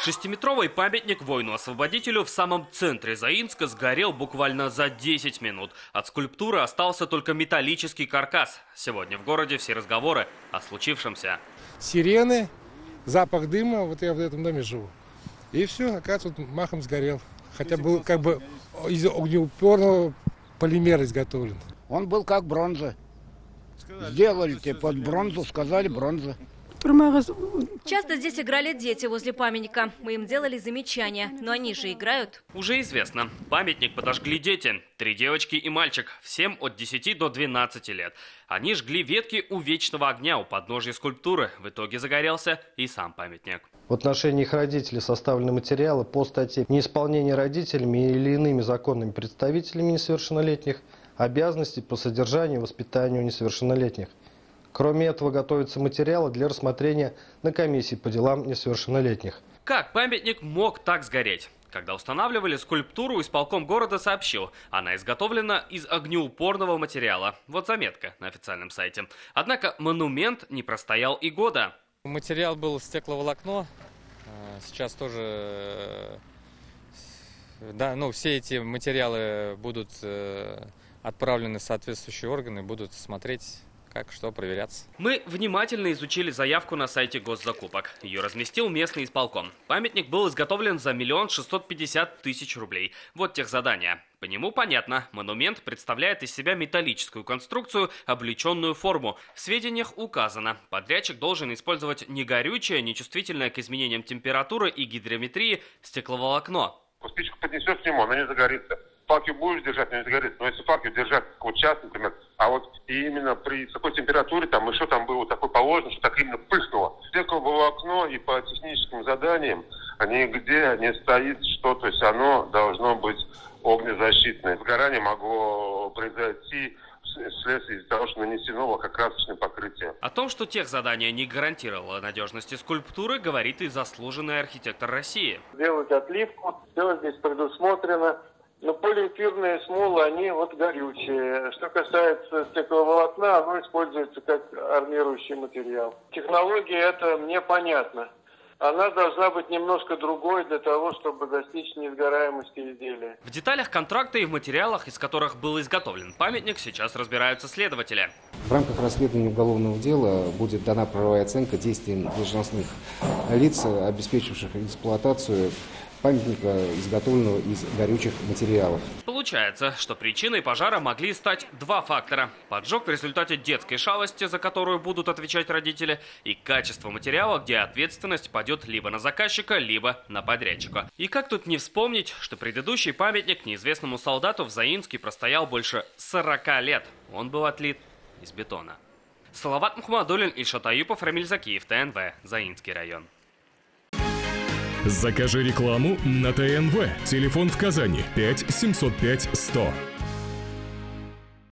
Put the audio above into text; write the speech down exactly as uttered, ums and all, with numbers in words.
Шестиметровый памятник воину-освободителю в самом центре Заинска сгорел буквально за десять минут. От скульптуры остался только металлический каркас. Сегодня в городе все разговоры о случившемся. Сирены, запах дыма, вот я в этом доме живу. И все, оказывается, вот махом сгорел. Хотя был как бы из огнеупорного полимера изготовлен. Он был как бронза. Сделали под бронзу, сказали бронза. Часто здесь играли дети возле памятника. Мы им делали замечания, но они же играют. Уже известно, памятник подожгли дети. Три девочки и мальчик, всем от десяти до двенадцати лет. Они жгли ветки у вечного огня у подножья скульптуры. В итоге загорелся и сам памятник. В отношении их родителей составлены материалы по статье «Неисполнение родителями или иными законными представителями несовершеннолетних обязанностей по содержанию и воспитанию несовершеннолетних». Кроме этого, готовятся материалы для рассмотрения на комиссии по делам несовершеннолетних. Как памятник мог так сгореть? Когда устанавливали скульптуру, исполком города сообщил, она изготовлена из огнеупорного материала. Вот заметка на официальном сайте. Однако монумент не простоял и года. Материал был стекловолокно. Сейчас тоже, да, ну, все эти материалы будут отправлены в соответствующие органы, будут смотреть, как что проверяться. Мы внимательно изучили заявку на сайте госзакупок. Ее разместил местный исполком. Памятник был изготовлен за миллион шестьсот пятьдесят тысяч рублей. Вот техзадание. По нему понятно, монумент представляет из себя металлическую конструкцию, облеченную форму. В сведениях указано, подрядчик должен использовать негорючее, нечувствительное к изменениям температуры и гидрометрии стекловолокно. Спичку поднесешь к нему, она не загорится. Факел будешь держать, но не загорится. Но если факел держать вот час, например, а вот именно при такой температуре, там еще там было такое положено, что так именно пыхнуло. Стекловолокно и по техническим заданиям, нигде не стоит что, то есть оно должно быть огнезащитное. Сгорание могло произойти вследствие из-за того, что нанесено лакокрасочное покрытие. О том, что техзадание не гарантировало надежности скульптуры, говорит и заслуженный архитектор России. Делать отливку, все здесь предусмотрено. Но полиэфирные смолы, они вот горючие. Что касается стекловолокна, оно используется как армирующий материал. Технология эта мне понятна. Она должна быть немножко другой для того, чтобы достичь несгораемости изделия. В деталях контракта и в материалах, из которых был изготовлен памятник, сейчас разбираются следователи. В рамках расследования уголовного дела будет дана правовая оценка действиям должностных лиц, обеспечивших эксплуатацию памятника, изготовленного из горючих материалов. Получается, что причиной пожара могли стать два фактора. Поджог в результате детской шалости, за которую будут отвечать родители, и качество материала, где ответственность падет либо на заказчика, либо на подрядчика. И как тут не вспомнить, что предыдущий памятник неизвестному солдату в Заинске простоял больше сорока лет. Он был отлит из бетона. Салават Мухаммадуллин, Ильшат Аюпов, Рамиль Закиев, ТНВ, Заинский район. Закажи рекламу на ТНВ. Телефон в Казани пять семьсот пять сто.